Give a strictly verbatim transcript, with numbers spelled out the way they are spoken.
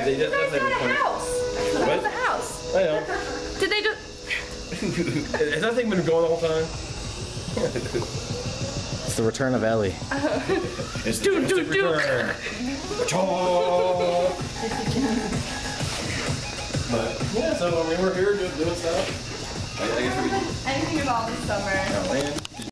they You guys definitely got a recorded. house. That What? was a house. I know. Did they just... Has that thing been going the whole time? It's the return of Ellie. It's the Duke, Duke, Duke. return. But yeah, so I mean we're here doing, doing stuff. I, I guess we Anything about this summer. oh, man.